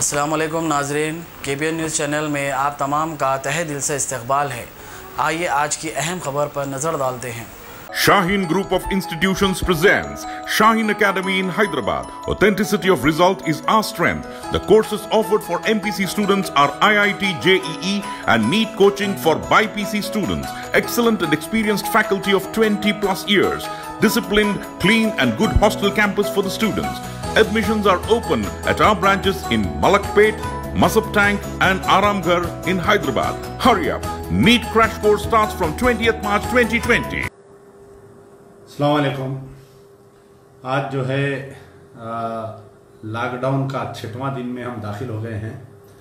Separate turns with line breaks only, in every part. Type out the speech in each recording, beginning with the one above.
अस्सलाम वालेकुम नाज़रीन, KBN न्यूज़ चैनल में आप तमाम का तहे दिल से इस्तकबाल है। आइए आज की अहम खबर पर नज़र डालते हैं।
Shaheen Group of Institutions presents Shaheen Academy in Hyderabad. Authenticity of result is our strength. The courses offered for MPC students are IIT, JEE and NEET coaching for BPC students. Excellent and experienced faculty of 20 plus years. Disciplined, clean and good hostel campus for the students. Admissions are open at our branches in Malakpet, Masab Tank and Aramghar in Hyderabad. Hurry up. NEET crash course starts from 20th March 2020.
अस्सलाम वालेकुम। आज जो है lockdown का 6वां दिन में हम दाखिल हो गए हैं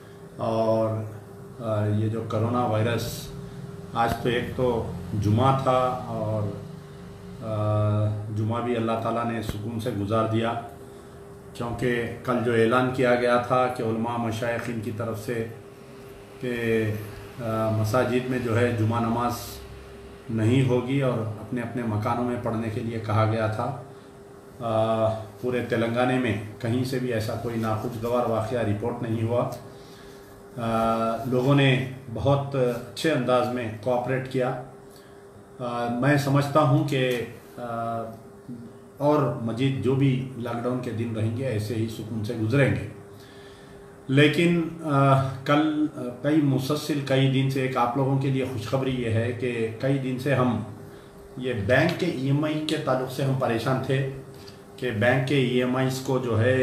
और ये जो कोरोना वायरस, आज तो एक तो जुमा था और जुमा भी अल्लाह ताला ने सुकून से गुजार दिया, क्योंकि कल जो ऐलान किया गया था कि उलमा मशाइखीन की तरफ से कि मसाजिद में जो है जुमा नमाज नहीं होगी और अपने अपने मकानों में पढ़ने के लिए कहा गया था। पूरे तेलंगाना में कहीं से भी ऐसा कोई नाखुशगवार वाक़या रिपोर्ट नहीं हुआ। लोगों ने बहुत अच्छे अंदाज में कोऑपरेट किया। मैं समझता हूं कि और मजीद जो भी लॉकडाउन के दिन रहेंगे ऐसे ही सुकून से गुजरेंगे। लेकिन कल कई दिन से एक आप लोगों के लिए खुशखबरी ये है कि कई दिन से हम ये बैंक के EMI के ताल्लुक़ से हम परेशान थे कि बैंक के EMIs को जो है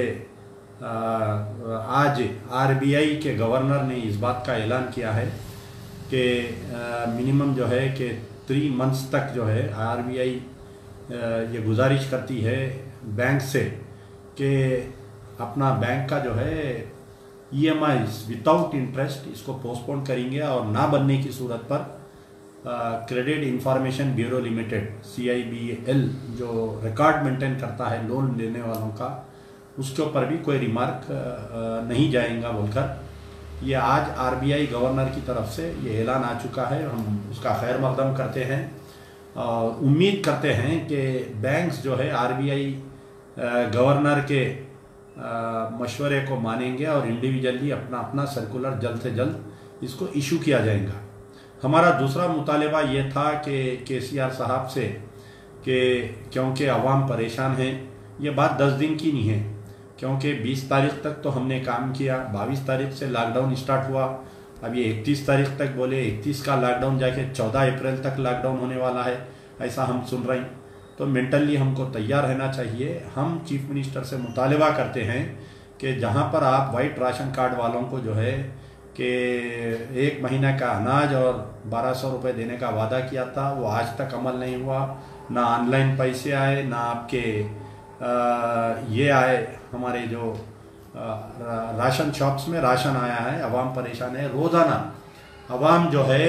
आज RBI के गवर्नर ने इस बात का ऐलान किया है कि मिनिमम जो है कि 3 मंथ्स तक जो है RBI ये गुजारिश करती है बैंक से कि अपना बैंक का जो है EMIs विदाउट इंटरेस्ट इसको पोस्टपोन करेंगे और ना बनने की सूरत पर credit information bureau limited CIBL जो रिकॉर्ड मेंटेन करता है लोन लेने वालों का, उसके ऊपर भी कोई रिमार्क नहीं जाएगा बोलकर ये आज RBI गवर्नर की तरफ से ये ऐलान आ चुका है। हम उसका खैर मकदम करते हैं और उम्मीद करते हैं कि बैंक्स जो है RBI गवर्नर के मशवरे को मानेंगे और इंडिविजुअली अपना अपना सर्कुलर जल्द से जल्द इसको इशू किया जाएगा। हमारा दूसरा मुतालबा ये था कि KCR साहब से कि क्योंकि अवाम परेशान है, ये बात 10 दिन की नहीं है, क्योंकि 20 तारीख तक तो हमने काम किया, 22 तारीख से लॉकडाउन स्टार्ट हुआ, अब ये 31 तारीख तक बोले, 31 का लॉकडाउन जाके 14 अप्रैल तक लॉकडाउन होने वाला है, ऐसा हम सुन रहे हैं। तो मेंटली हमको तैयार रहना चाहिए। हम चीफ मिनिस्टर से मुतालबा करते हैं कि जहां पर आप वाइट राशन कार्ड वालों को जो है कि 1 महीना का अनाज और 1200 रुपये देने का वादा किया था, वो आज तक अमल नहीं हुआ। ना ऑनलाइन पैसे आए, ना आपके ये आए, हमारे जो राशन शॉप्स में राशन आया है। अवाम परेशान है। रोज़ाना अवाम जो है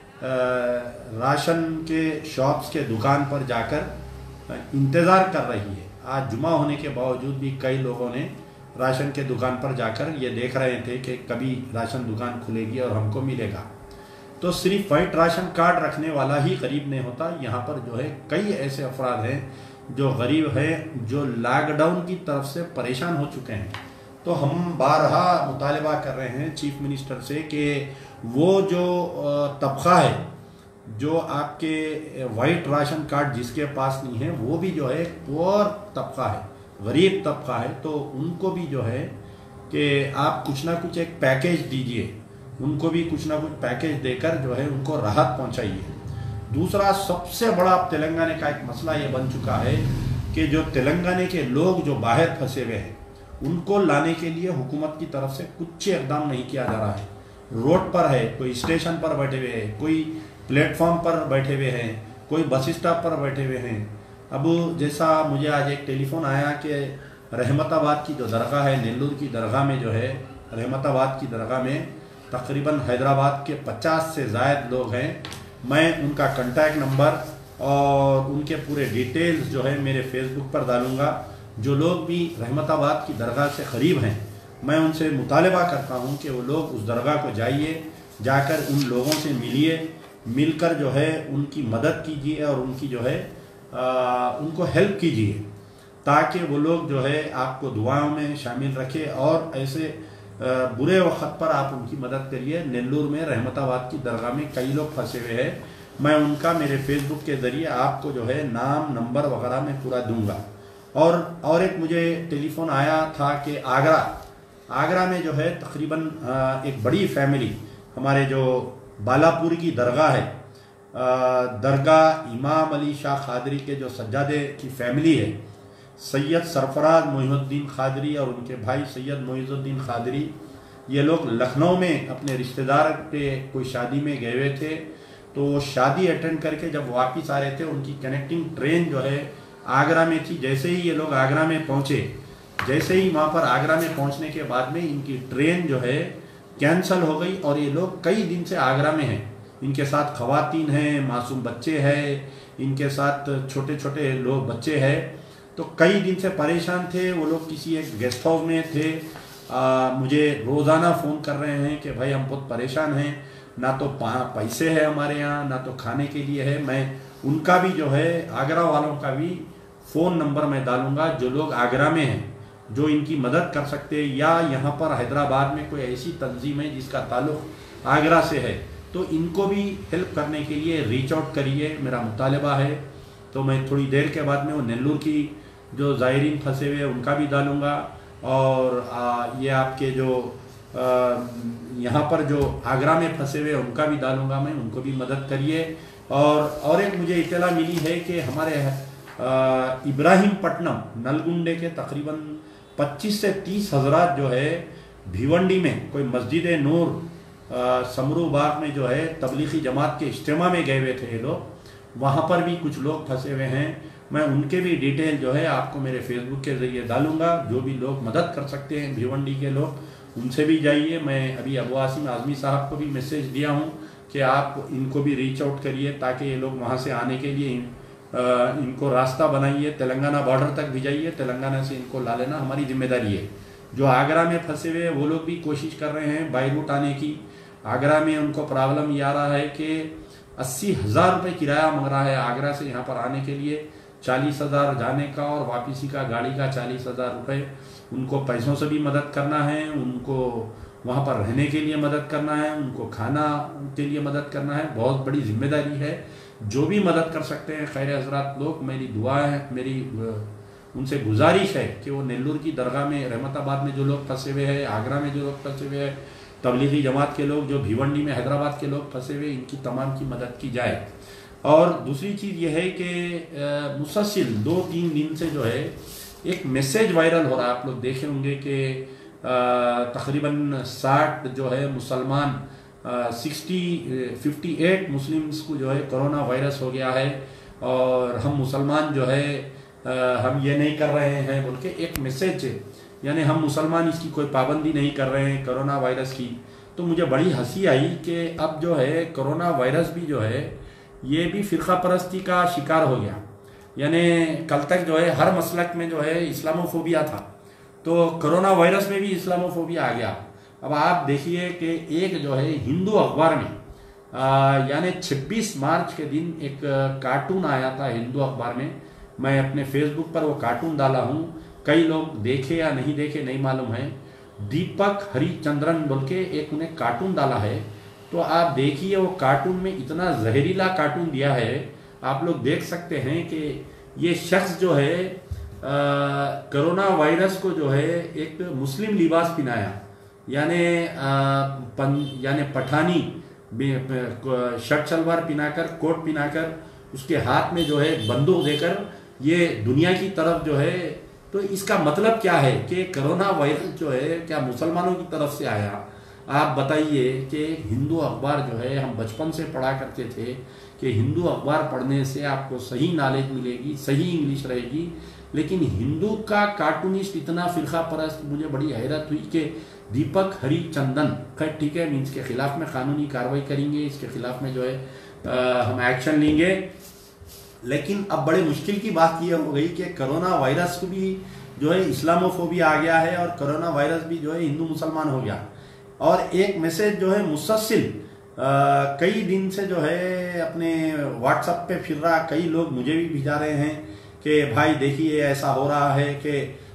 राशन के शॉप्स के दुकान पर जाकर इंतज़ार कर रही है। आज जुमा होने के बावजूद भी कई लोगों ने राशन के दुकान पर जाकर ये देख रहे थे कि कभी राशन दुकान खुलेगी और हमको मिलेगा। तो सिर्फ वाइट राशन कार्ड रखने वाला ही गरीब नहीं होता। यहाँ पर जो है कई ऐसे अफराद हैं जो गरीब हैं, जो लॉकडाउन की तरफ से परेशान हो चुके हैं। तो हम बारहा मुतालबा कर रहे हैं चीफ मिनिस्टर से कि वो जो तबका है, जो आपके वाइट राशन कार्ड जिसके पास नहीं है, वो भी जो है पुअर तबका है, गरीब तबका है, तो उनको भी जो है कि आप कुछ ना कुछ एक पैकेज दीजिए, उनको भी कुछ ना कुछ पैकेज देकर जो है उनको राहत पहुंचाइए। दूसरा सबसे बड़ा तेलंगाना का एक मसला ये बन चुका है कि जो तेलंगाना के लोग जो बाहर फंसे हुए हैं, उनको लाने के लिए हुकूमत की तरफ से कुछ इकदाम नहीं किया जा रहा है। रोड पर है, कोई स्टेशन पर बैठे हुए हैं, कोई प्लेटफॉर्म पर बैठे हुए हैं, कोई बस स्टॉप पर बैठे हुए हैं। अब जैसा मुझे आज एक टेलीफोन आया कि रहमताबाद की जो दरगाह है, नेल्लोर की दरगाह में जो है, रहमताबाद की दरगाह में तकरीबन हैदराबाद के 50 से ज़ायद लोग हैं। मैं उनका कॉन्टैक्ट नंबर और उनके पूरे डिटेल्स जो है मेरे फेसबुक पर डालूँगा। जो लोग भी रहमताबाद की दरगाह से करीब हैं, मैं उनसे मुतालबा करता हूं कि वो लोग उस दरगाह को जाइए, जाकर उन लोगों से मिलिए, मिलकर जो है उनकी मदद कीजिए और उनकी जो है उनको हेल्प कीजिए, ताकि वो लोग जो है आपको दुआओं में शामिल रखें और ऐसे बुरे वक्त पर आप उनकी मदद करिए। नेल्लोर में रहमताबाद की दरगाह में कई लोग फंसे हुए हैं, मैं उनका मेरे फेसबुक के ज़रिए आपको जो है नाम नंबर वगैरह मैं पूरा दूंगा। और एक मुझे टेलीफोन आया था कि आगरा में जो है तकरीबन एक बड़ी फैमिली, हमारे जो बालापुर की दरगाह है, दरगाह इमाम अली शाह खादरी के जो सज्जादे की फैमिली है, सैयद सरफराज मोहिउद्दीन खादरी और उनके भाई सैयद मोइजुद्दीन खादरी, ये लोग लखनऊ में अपने रिश्तेदार पे कोई शादी में गए हुए थे। तो वो शादी अटेंड करके जब वापस आ रहे थे, उनकी कनेक्टिंग ट्रेन जो है आगरा में थी। जैसे ही ये लोग आगरा में पहुँचे, जैसे ही वहाँ पर आगरा में पहुँचने के बाद में इनकी ट्रेन जो है कैंसल हो गई और ये लोग कई दिन से आगरा में हैं। इनके साथ खवातीन हैं, मासूम बच्चे हैं, इनके साथ छोटे छोटे लोग बच्चे हैं। तो कई दिन से परेशान थे वो लोग। किसी एक गेस्ट हाउस में थे, मुझे रोज़ाना फ़ोन कर रहे हैं कि भाई हम बहुत परेशान हैं, ना तो पैसे है हमारे यहाँ, ना तो खाने के लिए है। मैं उनका भी जो है आगरा वालों का भी फ़ोन नंबर मैं डालूंगा, जो लोग आगरा में हैं, जो इनकी मदद कर सकते हैं, या यहाँ पर हैदराबाद में कोई ऐसी तंजीम है जिसका ताल्लुक़ आगरा से है, तो इनको भी हेल्प करने के लिए रीच आउट करिए, मेरा मुतालबा है। तो मैं थोड़ी देर के बाद में वो नेल्लोर की जो ज़ायरीन फंसे हुए उनका भी डालूंगा, और ये आपके जो यहाँ पर जो आगरा में फंसे हुए उनका भी डालूंगा मैं, उनको भी मदद करिए। और एक मुझे इत्तला मिली है कि हमारे इब्राहिमपट्टनम नलगुंडे के तकरीबन 25 से 30 हज़रात जो है भिवंडी में कोई मस्जिद नूर समरू बाग में जो है तबलीगी जमात के इज्तिमा में गए हुए थे ये लोग, वहाँ पर भी कुछ लोग फंसे हुए हैं। मैं उनके भी डिटेल जो है आपको मेरे फेसबुक के ज़रिए डालूंगा। जो भी लोग मदद कर सकते हैं भिवंडी के लोग, उनसे भी जाइए। मैं अभी अबू आसिम आज़मी साहब को भी मैसेज दिया हूँ कि आप इनको भी रीच आउट करिए, ताकि ये लोग वहाँ से आने के लिए इनको रास्ता बनाइए, तेलंगाना बॉर्डर तक भिजाइए, तेलंगाना से इनको ला लेना हमारी जिम्मेदारी है। जो आगरा में फंसे हुए वो लोग भी कोशिश कर रहे हैं बाई रूट आने की। आगरा में उनको प्रॉब्लम ये आ रहा है कि 80,000 रुपये किराया मांग रहा है आगरा से यहाँ पर आने के लिए, 40,000 जाने का और वापसी का गाड़ी का 40,000 रुपये। उनको पैसों से भी मदद करना है, उनको वहाँ पर रहने के लिए मदद करना है, उनको खाना के लिए मदद करना है। बहुत बड़ी जिम्मेदारी है। जो भी मदद कर सकते हैं खैर हजरात लोग, मेरी दुआ है, मेरी उनसे गुजारिश है कि वो नेल्लोर की दरगाह में, रहमताबाद में जो लोग फंसे हुए हैं, आगरा में जो लोग फंसे हुए हैं, तबलीगी जमात के लोग, जो भिवंडी में हैदराबाद के लोग फंसे हुए, इनकी तमाम की मदद की जाए। और दूसरी चीज़ यह है कि मुसलसल 2-3 दिन से जो है एक मैसेज वायरल हो रहा है। आप लोग देखे होंगे कि तकरीबन 60 जो है मुसलमान 58 मुस्लिम्स को जो है कोरोना वायरस हो गया है, और हम मुसलमान जो है हम ये नहीं कर रहे हैं बोल के एक मैसेज, यानी हम मुसलमान इसकी कोई पाबंदी नहीं कर रहे हैं कोरोना वायरस की। तो मुझे बड़ी हंसी आई कि अब जो है कोरोना वायरस भी जो है ये भी फ़िरका परस्ती का शिकार हो गया। यानी कल तक जो है हर मसलक में जो है इस्लामोफोबिया था, तो कोरोना वायरस में भी इस्लामोफोबिया आ गया। अब आप देखिए कि एक जो है हिंदू अखबार में यानी 26 मार्च के दिन एक कार्टून आया था हिंदू अखबार में। मैं अपने फेसबुक पर वो कार्टून डाला हूँ, कई लोग देखे या नहीं देखे नहीं मालूम है। दीपक हरिचंद्रन बोल के एक उन्हें कार्टून डाला है, तो आप देखिए वो कार्टून में इतना जहरीला कार्टून दिया है। आप लोग देख सकते हैं कि ये शख्स जो है कोरोना वायरस को जो है एक मुस्लिम लिबास पहनाया, यानी पठानी शर्ट सलवार पहनाकर, कोट पहनाकर, उसके हाथ में जो है बंदूक देकर ये दुनिया की तरफ जो है। तो इसका मतलब क्या है कि कोरोना वायरस जो है क्या मुसलमानों की तरफ से आया? आप बताइए कि हिंदू अखबार जो है हम बचपन से पढ़ा करते थे कि हिंदू अखबार पढ़ने से आपको सही नॉलेज मिलेगी, सही इंग्लिश रहेगी, लेकिन हिंदू का कार्टूनिस्ट इतना फ़िरका परस्त, मुझे बड़ी हैरत हुई कि दीपक हरिचंदन, खैर ठीक है, मीन्स के ख़िलाफ़ में कानूनी कार्रवाई करेंगे, इसके ख़िलाफ़ में जो है हम एक्शन लेंगे। लेकिन अब बड़े मुश्किल की बात ये हो गई कि कोरोना वायरस को भी जो है इस्लामोफोबिया आ गया है, और कोरोना वायरस भी जो है हिंदू मुसलमान हो गया। और एक मैसेज जो है मुसलसल कई दिन से जो है अपने व्हाट्सएप पे फिर रहा, कई लोग मुझे भी भिजा रहे हैं कि भाई देखिए ऐसा हो रहा है कि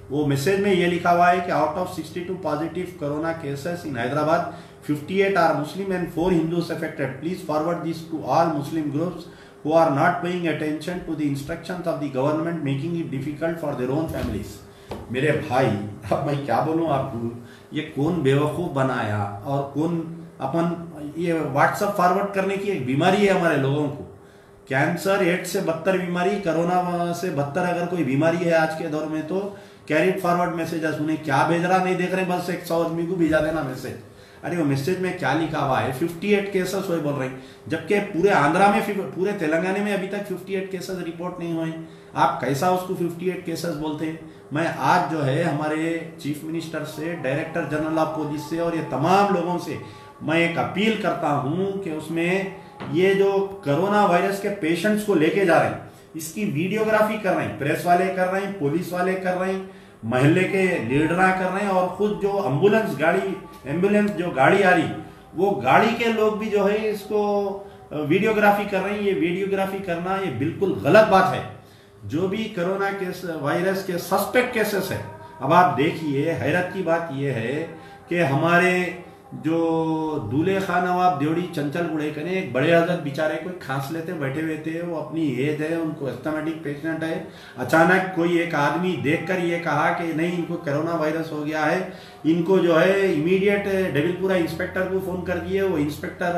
वो मैसेज में ये लिखा हुआ है कि out of 62 positive corona cases in Hyderabad 58 are Muslim and 4 Hindus affected. Please forward this to all Muslim groups who are not paying attention to the instructions of the government, making it difficult for their own families। मेरे भाई, अब मैं क्या बोलूं आपको, ये कौन बेवकूफ़ बनाया और कौन अपन ये व्हाट्सएप फॉरवर्ड करने की एक बीमारी है हमारे लोगों को। कैंसर, एड्स से बदतर बीमारी, कोरोना से बदतर अगर कोई बीमारी है आज के दौर में तो कैरिड फॉरवर्ड मैसेजेस। उन्हें क्या भेज रहा नहीं देख रहे, बस 100 आदमी को भेजा देना मैसेज। अरे वो मैसेज में क्या लिखा हुआ है, 58 केसेस हुए बोल रहे हैं, जबकि पूरे आंध्रा में, पूरे तेलंगाना में अभी तक 58 केसेस रिपोर्ट नहीं हुए। आप कैसा उसको 58 केसेस बोलते हैं? मैं आज जो है हमारे चीफ मिनिस्टर से, डायरेक्टर जनरल ऑफ पुलिस से और ये तमाम लोगों से मैं एक अपील करता हूं कि उसमें ये जो कोरोना वायरस के पेशेंट्स को लेके जा रहे हैं, इसकी वीडियोग्राफी कर रहे हैं, प्रेस वाले कर रहे हैं, पुलिस वाले कर रहे हैं, महल्ले के लीडरा कर रहे हैं, और खुद जो एम्बुलेंस जो गाड़ी आ रही, वो गाड़ी के लोग भी जो है इसको वीडियोग्राफी कर रहे हैं। ये वीडियोग्राफी करना ये बिल्कुल गलत बात है। जो भी कोरोना केस वायरस के सस्पेक्ट केसेस है, अब आप देखिए, हैरत की बात यह है कि हमारे जो दूल्हे खान नवाब देवड़ी चंचल गुड़ेकने, एक बड़े हजरत बेचारे कोई खांस लेते बैठे हुए थे, वो अपनी एज है, उनको एस्थमेटिक पेशेंट है, अचानक कोई एक आदमी देखकर ये कहा कि नहीं इनको कोरोना वायरस हो गया है, इनको जो है इमीडिएट डेविलपुरा इंस्पेक्टर को फोन कर दिए। वो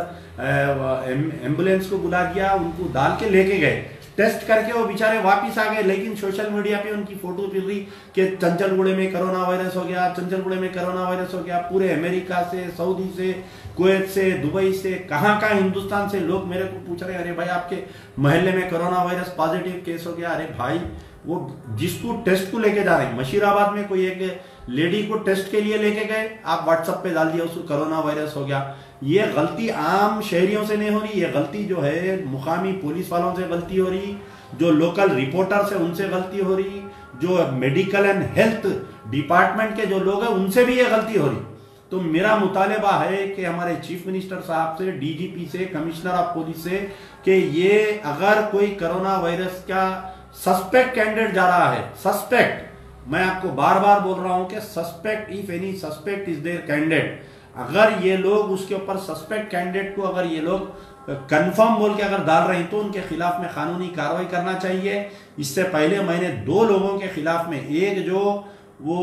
इंस्पेक्टर एम्बुलेंस को बुला दिया, उनको डाल के लेके गए, टेस्ट करके वो बेचारे वापिस आ गए। लेकिन सोशल मीडिया पे उनकी फोटो फिर रही कि चंचलगुड़े में कोरोना वायरस हो गया, चंचलगुड़े में कोरोना वायरस हो गया। पूरे अमेरिका से, सऊदी से, कुवैत से, दुबई से, कहाँ हिंदुस्तान से लोग मेरे को पूछ रहे हैं, अरे भाई आपके मोहल्ले में कोरोना वायरस पॉजिटिव केस हो गया। अरे भाई, वो जिसको टेस्ट को लेके जा रहे हैं, मशीराबाद में कोई एक लेडी को टेस्ट के लिए लेके गए, आप व्हाट्सएप पे डाल दिया उसको कोरोना वायरस हो गया। ये गलती आम शहरियों से नहीं हो रही, ये गलती जो है मुकामी पुलिस वालों से गलती हो रही, जो लोकल रिपोर्टर्स है उनसे गलती हो रही, जो मेडिकल एंड हेल्थ डिपार्टमेंट के जो लोग हैं उनसे भी ये गलती हो रही। तो मेरा मुतालबा है कि हमारे चीफ मिनिस्टर साहब से, डीजीपी से, कमिश्नर ऑफ पुलिस से, कि ये अगर कोई कोरोना वायरस का सस्पेक्ट कैंडिडेट जा रहा है, सस्पेक्ट, मैं आपको बार बार बोल रहा हूं कि suspect, if any suspect is there candidate, अगर ये लोग उसके ऊपर सस्पेक्ट कैंडिडेट को अगर ये लोग कंफर्म बोल के अगर डाल रहे हैं तो उनके खिलाफ में कानूनी कार्रवाई करना चाहिए। इससे पहले मैंने 2 लोगों के खिलाफ में, एक जो वो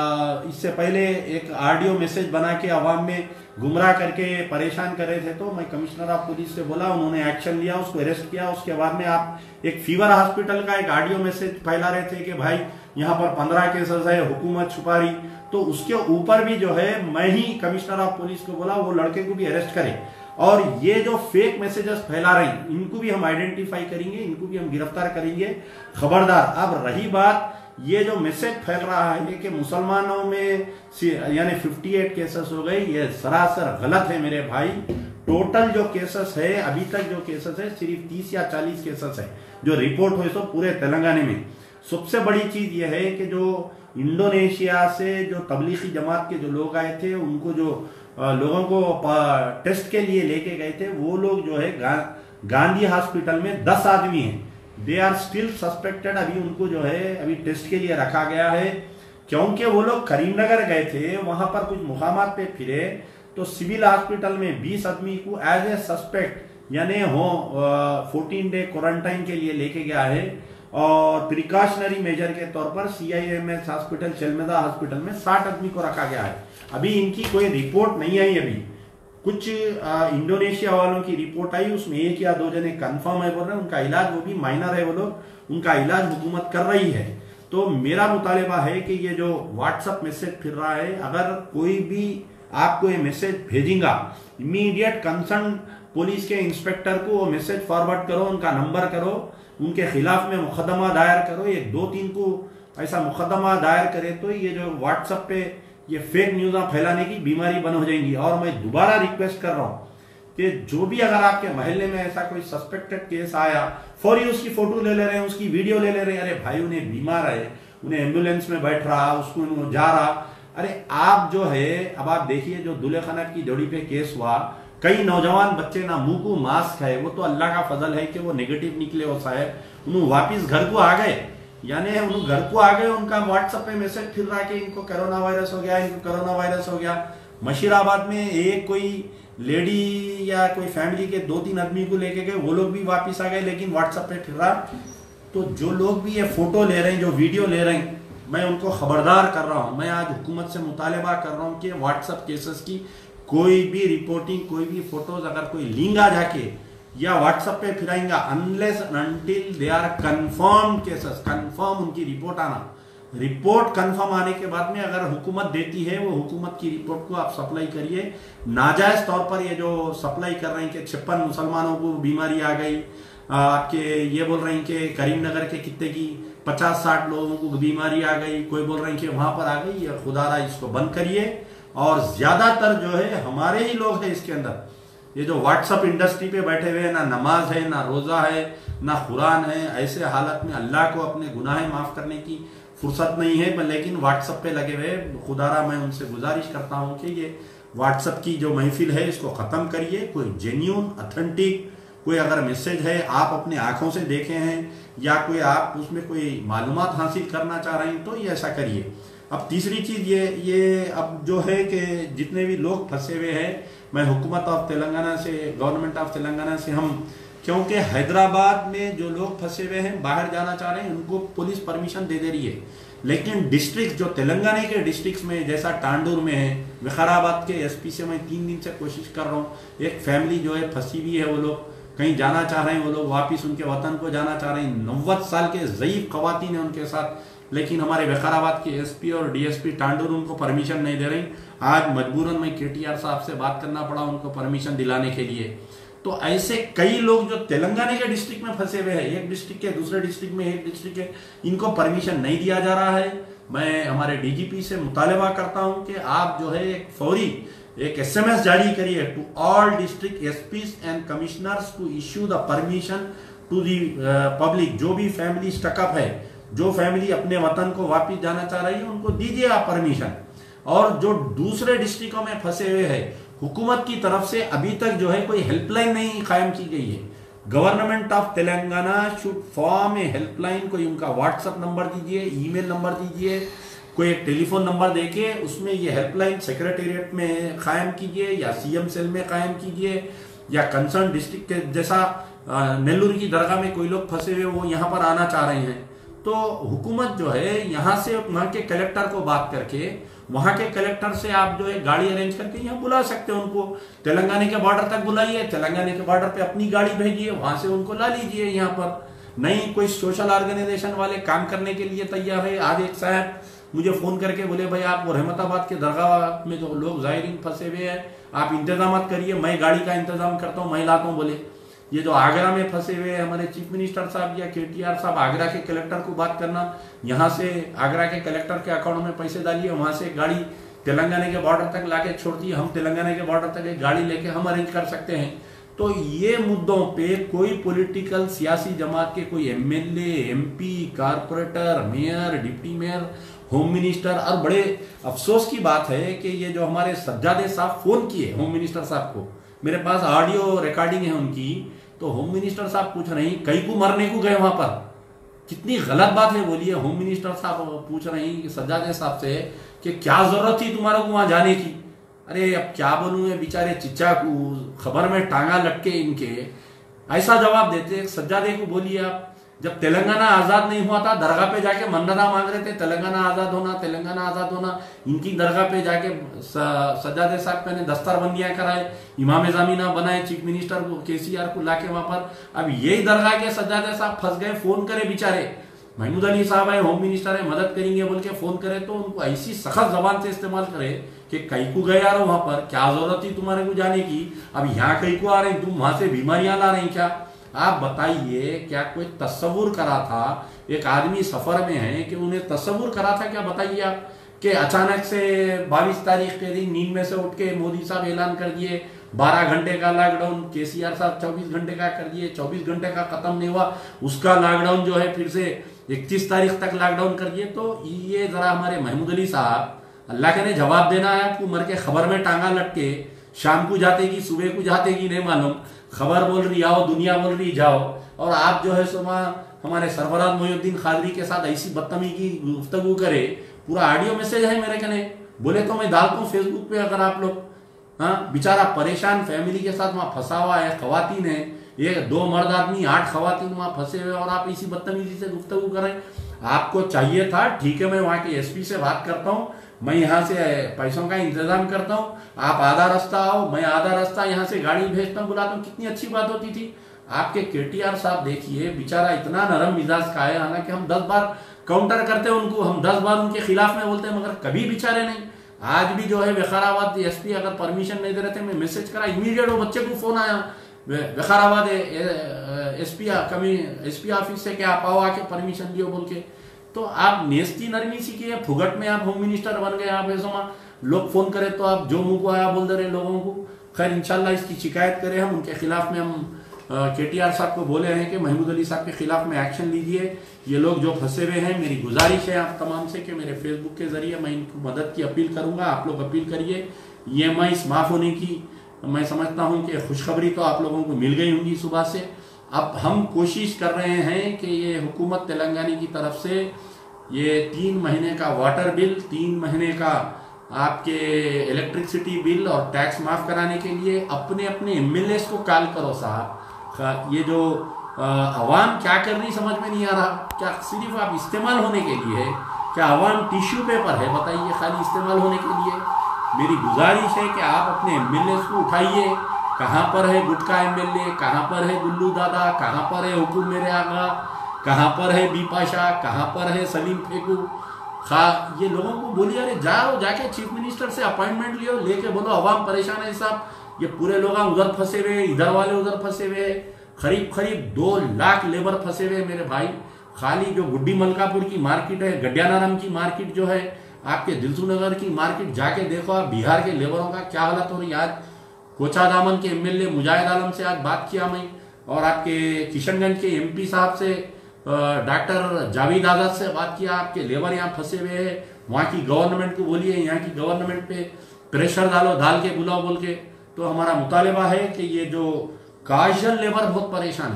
इससे पहले एक ऑडियो मैसेज बना के अवाम में गुमराह करके परेशान कर रहे थे, तो मैं कमिश्नर ऑफ पुलिस से बोला, उन्होंने एक्शन लिया, उसको अरेस्ट किया। उसके बाद में आप एक फीवर हॉस्पिटल का एक ऑडियो मैसेज फैला रहे थे कि भाई यहाँ पर 15 केसेस है, हुकूमत छुपा रही, तो उसके ऊपर भी जो है मैं ही कमिश्नर ऑफ पुलिस को बोला वो लड़के को भी अरेस्ट करे। और ये जो फेक मैसेजेस फैला रहे हैं इनको भी हम आइडेंटिफाई करेंगे, इनको भी हम गिरफ्तार करेंगे, खबरदार। अब रही बात ये जो मैसेज फैल रहा है कि मुसलमानों में यानी 58 केसेस हो गए, ये सरासर गलत है मेरे भाई। टोटल जो केसेस है अभी तक, जो केसेस है सिर्फ 30 या 40 केसेस है जो रिपोर्ट हुए सो पूरे तेलंगाना में। सबसे बड़ी चीज ये है कि जो इंडोनेशिया से जो तबलीगी जमात के जो लोग आए थे, उनको जो लोगों को टेस्ट के लिए लेके गए थे, वो लोग जो है गांधी हॉस्पिटल में 10 आदमी हैं, दे आर स्टिल सस्पेक्टेड। अभी उनको जो है अभी टेस्ट के लिए रखा गया है, क्योंकि वो लोग करीमनगर गए थे, वहां पर कुछ मुकामात पे फिरे, तो सिविल हॉस्पिटल में 20 आदमी को एज ए सस्पेक्ट यानी 14 डे क्वारंटाइन के लिए लेके गया है। और प्रिकॉशनरी मेजर के तौर पर CIMS हॉस्पिटल, चेलमेदा हॉस्पिटल में 60 आदमी को रखा गया है। अभी इनकी कोई रिपोर्ट नहीं आई। अभी कुछ इंडोनेशिया वालों की रिपोर्ट आई, उसमें 1 या 2 जने कंफर्म है बोल रहे हैं, उनका इलाज, वो भी माइनर है, वो लोग, उनका इलाज हुकूमत कर रही है। तो मेरा मुतालिबा है कि ये जो व्हाट्सएप मैसेज फिर रहा है, अगर कोई भी आपको ये मैसेज भेजेगा, इमीडिएट कंसर्न पुलिस के इंस्पेक्टर को वो मैसेज फॉरवर्ड करो, उनका नंबर करो, उनके खिलाफ में मुकदमा दायर करो। 1-2-3 को ऐसा मुकदमा दायर करे तो ये जो व्हाट्सएप पे ये फेक न्यूज़ फैलाने की बीमारी बंद हो जाएंगी। और मैं दोबारा रिक्वेस्ट कर रहा हूं कि जो भी अगर आपके मोहल्ले में ऐसा कोई सस्पेक्टेड केस आया, फौरी उसकी फोटो ले रहे हैं, उसकी वीडियो ले रहे हैं। अरे भाई, उन्हें बीमार है, उन्हें एम्बुलेंस में बैठ रहा, उसको जा रहा, अरे आप जो है, अब आप देखिए जो दूल्हे खाना की जोड़ी पे केस हुआ, कई नौजवान बच्चे ना मुंह को मास्क है, वो तो अल्लाह का फजल है कि वो नेगेटिव निकले, वो साहब उन्होंने वापिस घर को आ गए। यानी उन घर को आ गए, उनका व्हाट्सएप पे मैसेज फिर रहा कि इनको कोरोना वायरस हो गया, इनको कोरोना वायरस हो गया। मशीराबाद में एक कोई लेडी या कोई फैमिली के 2-3 आदमी को लेके गए, वो लोग भी वापस आ गए, लेकिन व्हाट्सएप पे फिर रहा। तो जो लोग भी ये फोटो ले रहे हैं, जो वीडियो ले रहे हैं, मैं उनको खबरदार कर रहा हूँ। मैं आज हुकूमत से मुतालबा कर रहा हूँ कि व्हाट्सएप केसेस की कोई भी रिपोर्टिंग, कोई भी फोटोज अगर कोई लिंक आ जाके या व्हाट्सएप पे फिराएंगा, unless until they are confirm cases, confirm उनकी रिपोर्ट आना, रिपोर्ट कंफर्म आने के बाद में अगर हुकूमत देती है, वो हुकूमत की रिपोर्ट को आप सप्लाई करिए। नाजायज तौर पर ये जो सप्लाई कर रहे हैं कि 56 मुसलमानों को बीमारी आ गई, आपके ये बोल रहे हैं कि करीमनगर के कितने की 50-60 लोगों को बीमारी आ गई, कोई बोल रहे हैं कि वहां पर आ गई, या खुदारा इसको बंद करिए। और ज्यादातर जो है हमारे ही लोग हैं इसके अंदर, ये जो व्हाट्सएप इंडस्ट्री पे बैठे हुए हैं, ना नमाज है, ना रोजा है, ना कुरान है। ऐसे हालत में अल्लाह को अपने गुनाह माफ करने की फुर्सत नहीं है, लेकिन व्हाट्सएप पे लगे हुए। खुदारा मैं उनसे गुजारिश करता हूं कि ये व्हाट्सएप की जो महफिल है इसको खत्म करिए। कोई जेन्यून ऑथेंटिक कोई अगर मैसेज है, आप अपने आंखों से देखे हैं, या कोई आप उसमें कोई मालूमात हासिल करना चाह रहे हैं, तो ये ऐसा करिए। अब तीसरी चीज ये अब जो है कि जितने भी लोग फंसे हुए हैं, मैं हुकूमत ऑफ तेलंगाना से, गवर्नमेंट ऑफ तेलंगाना से हम, क्योंकि हैदराबाद में जो लोग फंसे हुए हैं, बाहर जाना चाह रहे हैं, उनको पुलिस परमिशन दे रही है। लेकिन डिस्ट्रिक्ट जो तेलंगाना के डिस्ट्रिक्ट में, जैसा टांडूर में है, विकाराबाद के एसपी से मैं 3 दिन से कोशिश कर रहा हूँ, एक फैमिली जो है फंसी हुई है, वो लोग कहीं जाना चाह रहे हैं, वो लोग वापिस उनके वतन को जाना चाह रहे हैं। 90 साल के ज़ईफ ख़वातीन है उनके साथ, लेकिन हमारे विकाराबाद के एसपी और डीएसपी टांडूर उनको परमिशन नहीं दे रही। आज मजबूरन मैं केटीआर साहब से बात करना पड़ा उनको परमिशन दिलाने के लिए। तो ऐसे कई लोग जो तेलंगाना के डिस्ट्रिक्ट में फंसे हुए हैं, एक डिस्ट्रिक्ट के दूसरे डिस्ट्रिक्ट में, एक डिस्ट्रिक्ट के, इनको परमिशन नहीं दिया जा रहा है। मैं हमारे डीजीपी से मुतालबा करता हूं कि आप जो है एक फौरी एक एसएमएस जारी करिए to all district SPs and commissioners to issue the permission to the public. जो भी फैमिली स्टकअप है, जो फैमिली अपने वतन को वापिस जाना चाह रही है, उनको दीजिए आप परमिशन। और जो दूसरे डिस्ट्रिक्टों में फंसे हुए हैं, हुकूमत की तरफ से अभी तक जो है कोई हेल्पलाइन नहीं कायम की गई है। Government of Telangana should form a helpline, कोई उनका व्हाट्सएप नंबर दीजिए, ईमेल नंबर दीजिए, कोई एक टेलीफोन नंबर देके उसमें ये हेल्पलाइन सेक्रेटेरिएट में कायम कीजिए, या सीएम सेल में कायम कीजिए, या कंसर्न डिस्ट्रिक्ट के जैसा नेल्लोर की दरगाह में कोई लोग फंसे हुए वो यहाँ पर आना चाह रहे हैं, तो हुकूमत जो है यहाँ से वहाँ के कलेक्टर को बात करके, वहां के कलेक्टर से आप जो है गाड़ी अरेंज करके यहाँ बुला सकते हैं उनको। तेलंगाना के बॉर्डर तक बुलाइए, तेलंगाना के बॉर्डर पे अपनी गाड़ी भेजिए, वहां से उनको ला लीजिए यहाँ पर। नहीं कोई सोशल ऑर्गेनाइजेशन वाले काम करने के लिए तैयार है। आज एक साहब मुझे फोन करके बोले, भाई आप रहमताबाद के दरगाह में जो लोग जायरीन फंसे हुए हैं, आप इंतजाम करिए, मैं गाड़ी का इंतजाम करता हूँ, मैं लाता हूँ। बोले ये जो आगरा में फंसे हुए हमारे चीफ मिनिस्टर साहब या केटीआर साहब, आगरा के कलेक्टर को बात करना, यहाँ से आगरा के कलेक्टर के अकाउंट में पैसे डालिए, वहां से गाड़ी तेलंगाना के बॉर्डर तक लाके छोड़ दिए, हम तेलंगाना के बॉर्डर तक एक गाड़ी लेके हम अरेंज कर सकते हैं। तो ये मुद्दों पे कोई पॉलिटिकल सियासी जमात के कोई MLA, MP, corporator, mayor, deputy mayor, home minister, और बड़े अफसोस की बात है कि ये जो हमारे सज्जादे साहब फोन किए होम मिनिस्टर साहब को, मेरे पास ऑडियो रिकॉर्डिंग है उनकी, तो होम मिनिस्टर साहब पूछ रहे हैं कई को मरने को गए वहां पर, कितनी गलत बात है बोलिए। होम मिनिस्टर साहब पूछ रहे हैं सज्जादे साहब से कि क्या जरूरत थी तुम्हारे को वहां जाने की। अरे अब क्या बोलूं, बेचारे चिच्चा को खबर में टांगा लटके इनके, ऐसा जवाब देते। सज्जादे को बोलिए आप, जब तेलंगाना आजाद नहीं हुआ था, दरगाह पे जाके मन्नता मांग रहे थे तेलंगाना आजाद होना, तेलंगाना आजाद होना। इनकी दरगाह पे जाके सज्जादे साहब ने दस्तरबंदियां कराए, इमाम जामीना बनाए, चीफ मिनिस्टर को केसीआर को लाके वहां पर। अब यही दरगाह के सज्जादे साहब फंस गए, फोन करे बेचारे, महमूद अली साहब है, होम मिनिस्टर है, मदद करेंगे बोल के फोन करे, तो उनको ऐसी सख्त जबान से इस्तेमाल करे कि कई को गए आ रहे वहां पर, क्या जरूरत थी तुम्हारे को जाने की, अब यहाँ कई को आ रहे, तुम वहां से बीमारियां ला रहे हैं क्या। आप बताइए, क्या कोई तस्वुर करा था, एक आदमी सफर में है कि उन्हें तस्वुर करा था क्या, बताइए आप, कि अचानक से 22 तारीख के दिन नींद में से उठ के मोदी साहब ऐलान कर दिए 12 घंटे का लॉकडाउन, केसीआर साहब 24 घंटे का कर दिए, 24 घंटे का खत्म नहीं हुआ, उसका लॉकडाउन जो है फिर से 31 तारीख तक लॉकडाउन कर दिए। तो ये जरा हमारे महमूद अली साहब, अल्लाह के ने जवाब देना है आपको, मर के खबर में टांगा लटके, शाम को जाते कि सुबह को जाते कि नहीं मालूम, खबर बोल रही आओ, दुनिया बोल रही जाओ, और आप जो है सुबह
हमारे सरफराज मोहिउद्दीन खादरी के साथ ऐसी बदतमीजी की गुफ्तगू करे, पूरा ऑडियो मैसेज है मेरे कने, बोले तो मैं डालता हूँ फेसबुक पे, अगर आप लोग, हाँ, बेचारा परेशान फैमिली के साथ वहां फंसा हुआ है, खवातीन है, ये 2 मर्द आदमी 8 खवातीन वहां फंसे हुए, और आप इसी बदतमीजी से गुफ्तगू करें। आपको चाहिए था, ठीक है, मैं वहां के एसपी से बात करता हूँ, मैं यहाँ से पैसों का इंतजाम करता हूँ, आप आधा रास्ता आओ, मैं आधा रास्ता यहाँ से गाड़ी भेजता हूँ, बुलाता हूँ, कितनी अच्छी बात होती थी। आपके केटीआर साहब देखिए, बेचारा इतना नरम मिजाज का है, हालांकि हम 10 बार काउंटर करते हैं उनको, हम 10 बार उनके खिलाफ में बोलते हैं, मगर कभी बेचारे नहीं। आज भी जो है विकाराबाद एसपी अगर परमिशन नहीं दे रहे थे, मैं मैसेज करा, इमीडिएट वो बच्चे को फोन आया विकाराबाद एसपी ऑफिस से, क्या आप आओ आके परमिशन दियो बोल के। तो आप नेस्ती नरमी सीखिए, फुगट में आप होम मिनिस्टर बन गए, आप ऐसा लोग फोन करे तो आप जो मुंह को आया बोल दे रहे लोगों को। खैर इंशाल्लाह इसकी शिकायत करें हम, उनके खिलाफ में हम केटीआर साहब को बोले हैं कि महमूद अली साहब के खिलाफ में एक्शन लीजिए, ये लोग जो फंसे हुए हैं। मेरी गुजारिश है आप तमाम से कि मेरे फेसबुक के जरिए मैं इनको मदद की अपील करूंगा, आप लोग अपील करिए। EMIs माफ होने की मैं समझता हूं कि खुशखबरी तो आप लोगों को मिल गई होंगी सुबह से। अब हम कोशिश कर रहे हैं कि ये हुकूमत तेलंगाना की तरफ से ये 3 महीने का वाटर बिल, 3 महीने का आपके इलेक्ट्रिसिटी बिल और टैक्स माफ कराने के लिए अपने अपने MLAs को कॉल करो साहब। ये जो अवाम क्या कर रही समझ में नहीं आ रहा, क्या सिर्फ आप इस्तेमाल होने के लिए है, क्या अवाम टिश्यू पेपर है, बताइए, खाली इस्तेमाल होने के लिए। मेरी गुजारिश है कि आप अपने MLAs को उठाइए, कहाँ पर है गुटका MLA, कहाँ पर है गुल्लू दादा, कहाँ पर है हुकुम मेरे आगा, कहाँ पर है बीपाशा, कहाँ पर है सलीम फेकू, ये लोगों को बोलिए, अरे जाओ जाके चीफ मिनिस्टर से अपॉइंटमेंट लियो, लेके बोलो अवाम परेशान है साहब, ये पूरे लोग उधर फंसे हुए, इधर वाले उधर फंसे हुए, करीब 2 लाख लेबर फंसे हुए मेरे भाई। खाली जो गुड्डी मलकापुर की मार्केट है, गड्यानाराम की मार्केट जो है, आपके दिलसू नगर की मार्केट जाके देखो आप, बिहार के लेबरों का क्या हालत हो रही है। आज कोचादामन के MLA मुजाहिद आलम से आज बात किया मैं, और आपके किशनगंज के MP साहब से डॉक्टर जावेद आजाद से बात किया। आपके लेबर यहाँ फंसे हुए हैं, वहाँ की गवर्नमेंट को बोलिए, यहाँ की गवर्नमेंट पे प्रेशर डाल के बुलाओ बोल के। तो हमारा मुतालिबा है कि ये जो काजुअल लेबर बहुत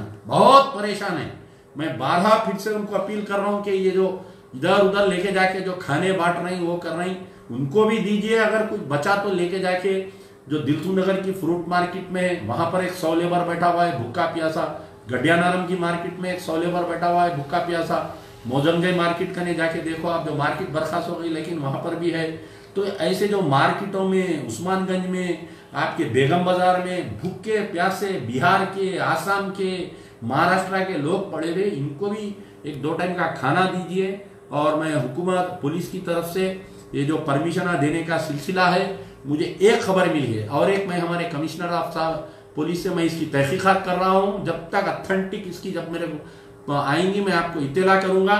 परेशान है। मैं बारहा फिर से उनको अपील कर रहा हूँ कि ये जो इधर उधर लेके जाके जो खाने बांट रही वो कर रही, उनको भी दीजिए, अगर कुछ बचा तो लेके जाके जो दिलसू नगर की फ्रूट मार्केट में, वहां पर एक 100 लेबर बैठा हुआ है भूखा प्यासा, गड्यानारम की मार्केट में एक 100 लेबर बैठा हुआ है भूखा प्यासा, मोजमगंज मार्केट करने जाके देखो आप, जो मार्केट बर्खास्त हो गई लेकिन वहां पर भी है। तो ऐसे जो मार्केटों में, उस्मानगंज में, आपके बेगम बाजार में भूखे प्यासे बिहार के, आसाम के, महाराष्ट्र के लोग पड़े हुए, इनको भी 1-2 टाइम का खाना दीजिए। और मैं हुकूमत पुलिस की तरफ से ये जो परमिशन देने का सिलसिला है, मुझे एक खबर मिली है, और एक मैं हमारे कमिश्नर ऑफ पुलिस से मैं इसकी तहकीकात कर रहा हूं। जब तक अथेंटिक इसकी जब मेरे को आएंगी मैं आपको इत्तला करूंगा।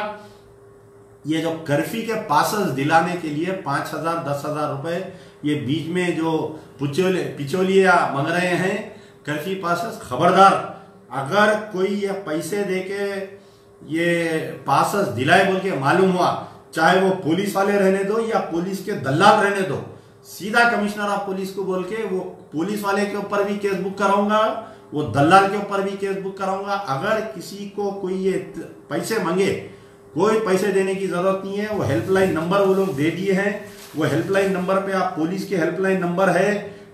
ये जो कर्फ्यू के पासेस दिलाने के लिए 5,000 10,000 रुपए ये बीच में जो पिचोलिया मांग रहे हैं कर्फ्यू पासेस, खबरदार अगर कोई ये पैसे देके ये पासेस दिलाए बोल के मालूम हुआ, चाहे वो पुलिस वाले रहने दो या पुलिस के दलाल रहने दो, सीधा कमिश्नर ऑफ पुलिस को बोल के वो पुलिस वाले के ऊपर भी केस बुक कराऊंगा, वो दलाल के ऊपर भी केस बुक कराऊंगा। अगर किसी को कोई ये पैसे मांगे, कोई पैसे देने की जरूरत नहीं है, वो हेल्पलाइन नंबर वो लोग दे दिए हैं, वो हेल्पलाइन नंबर पे आप, पुलिस के हेल्पलाइन नंबर है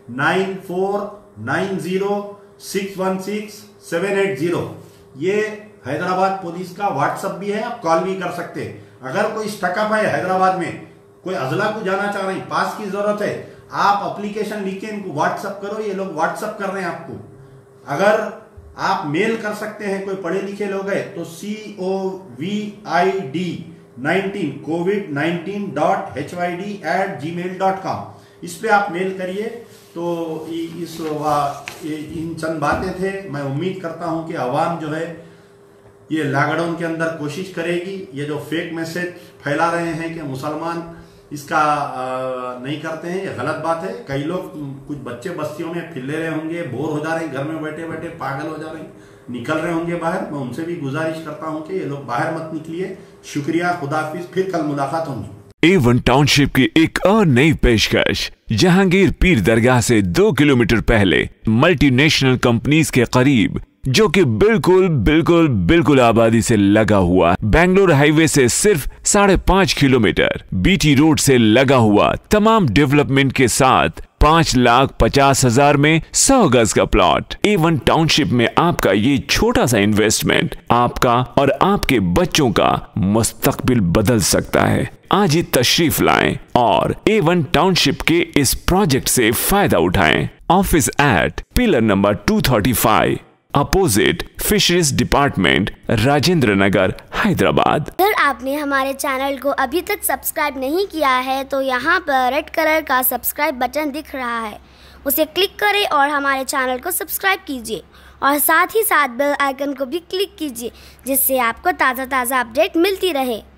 9490616780। ये हैदराबाद पुलिस का व्हाट्सएप भी है, आप कॉल भी कर सकते हैं। अगर कोई स्टकअप है हैदराबाद में, कोई अजला को जाना चाह रहे हैं, पास की जरूरत है, आप एप्लीकेशन लिख के इनको व्हाट्सएप करो, ये लोग व्हाट्सएप कर रहे हैं आपको। अगर आप मेल कर सकते हैं, कोई पढ़े लिखे लोग हैं तो covid19.hyd@gmail.com इस पे आप मेल करिए। तो इन चंद बातें थे। मैं उम्मीद करता हूं कि आवाम जो है ये लॉकडाउन के अंदर कोशिश करेगी। ये जो फेक मैसेज फैला रहे हैं कि मुसलमान इसका नहीं करते हैं, ये गलत बात है। कई लोग, कुछ बच्चे बस्तियों में फिर ले रहे होंगे, बोर हो जा रहे हैं, घर में बैठे बैठे पागल हो जा रहे हैं, निकल रहे होंगे बाहर। मैं उनसे भी गुजारिश करता हूं कि ये लोग बाहर मत निकलिए। शुक्रिया, खुदाफिज, फिर कल मुलाकात होगी।
A1 टाउनशिप की एक और नई पेशकश। जहांगीर पीर दरगाह से 2 किलोमीटर पहले मल्टीनेशनल कंपनीज के करीब जो कि बिल्कुल आबादी से लगा हुआ, बेंगलोर हाईवे से सिर्फ 5.5 किलोमीटर, बीटी रोड से लगा हुआ, तमाम डेवलपमेंट के साथ 5,50,000 में 100 गज का प्लॉट। A1 टाउनशिप में आपका ये छोटा सा इन्वेस्टमेंट आपका और आपके बच्चों का मुस्तकबिल बदल सकता है। आज ही तशरीफ लाएं और A1 टाउनशिप के इस प्रोजेक्ट से फायदा उठाएं। Office at pillar number 235 opposite fisheries department, Rajendra Nagar, Hyderabad.
अगर आपने हमारे चैनल को अभी तक सब्सक्राइब नहीं किया है तो यहाँ पर रेड कलर का सब्सक्राइब बटन दिख रहा है, उसे क्लिक करें और हमारे चैनल को सब्सक्राइब कीजिए और साथ ही साथ बेल आइकन को भी क्लिक कीजिए, जिससे आपको ताज़ा अपडेट मिलती रहे।